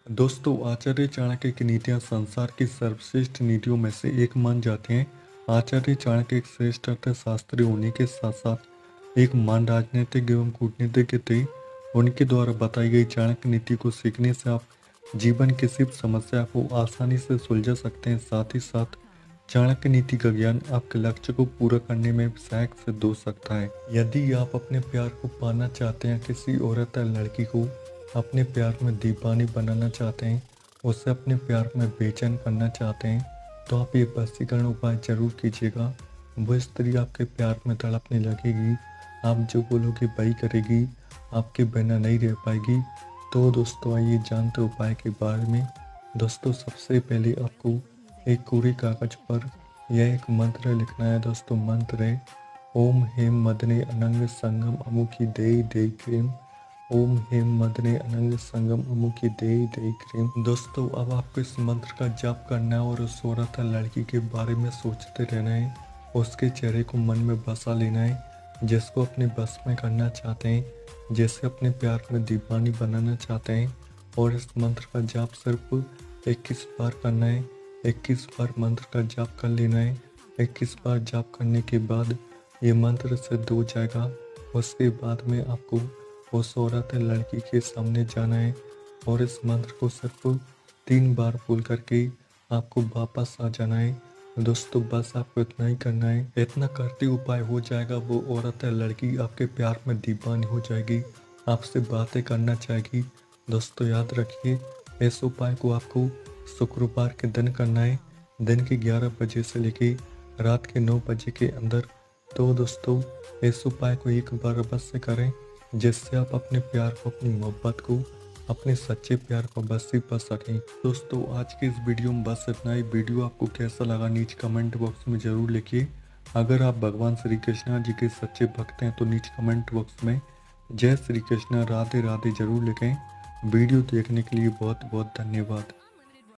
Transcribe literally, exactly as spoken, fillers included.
दोस्तों, आचार्य चाणक्य की नीतियां संसार की सर्वश्रेष्ठ नीतियों में से एक मान जाती हैं। आचार्य चाणक्य एक श्रेष्ठ अर्थशास्त्री होने के साथ साथ एक महान राजनीतिक एवं कूटनीतिज्ञ थे। उनके द्वारा बताई गई चाणक्य नीति को सीखने से आप जीवन की किसी भी समस्या को आसानी से सुलझा सकते हैं। साथ ही साथ चाणक्य नीति का ज्ञान आपके लक्ष्य को पूरा करने में सहायक सिद्ध हो सकता है। यदि आप अपने प्यार को पाना चाहते हैं, किसी औरत या लड़की को अपने प्यार में दीवानी बनाना चाहते हैं, उससे अपने प्यार में बेचैन करना चाहते हैं, तो आप ये वशीकरण उपाय जरूर कीजिएगा। वो स्त्री आपके प्यार में तड़पने लगेगी, आप जो बोलोगे वही करेगी, आपके बिना नहीं रह पाएगी। तो दोस्तों, आइए जानते उपाय के बारे में। दोस्तों, सबसे पहले आपको एक कोरे कागज पर यह एक मंत्र लिखना है। दोस्तों, मंत्र है ओम हेम मदने अनंग संगम अमुखी देई देई क्रीम। ओम हेम मदने अनंग संगम अमुखी देई देई क्रीम। दोस्तों, अब आपको इस मंत्र का जाप करना है और उस औरत या लड़की के बारे में सोचते रहना है। उसके चेहरे को मन में बसा लेना है, जिसको अपने बस में करना चाहते हैं, जैसे अपने प्यार में दीवानी बनाना चाहते हैं। और इस मंत्र का जाप सिर्फ इक्कीस बार करना है। इक्कीस बार मंत्र का जाप कर लेना है। इक्कीस बार जाप करने के बाद ये मंत्र सिद्ध हो जाएगा। उसके बाद में आपको उस औरत या लड़की के सामने जाना है और इस मंत्र को सिर्फ तीन बार बोल करके आपको वापस आ जाना है। दोस्तों, बस आपको इतना ही करना है। इतना करते उपाय हो जाएगा, वो औरत या लड़की आपके प्यार में दीवानी हो जाएगी, आपसे बातें करना चाहेगी। दोस्तों, याद रखिए, इस उपाय को आपको शुक्रवार के दिन करना है, दिन के ग्यारह बजे से लेके रात के नौ बजे के अंदर। तो दोस्तों, इस उपाय को एक बार अवश्य करें, जिससे आप अपने प्यार को, अपनी मोहब्बत को, अपने सच्चे प्यार को अवश्य पा सकें। दोस्तों, आज की इस वीडियो में बस इतना ही। वीडियो आपको कैसा लगा नीचे कमेंट बॉक्स में ज़रूर लिखिए। अगर आप भगवान श्री कृष्णा जी के सच्चे भक्त हैं तो नीचे कमेंट बॉक्स में जय श्री कृष्णा राधे राधे जरूर लिखें। वीडियो देखने के लिए बहुत बहुत धन्यवाद।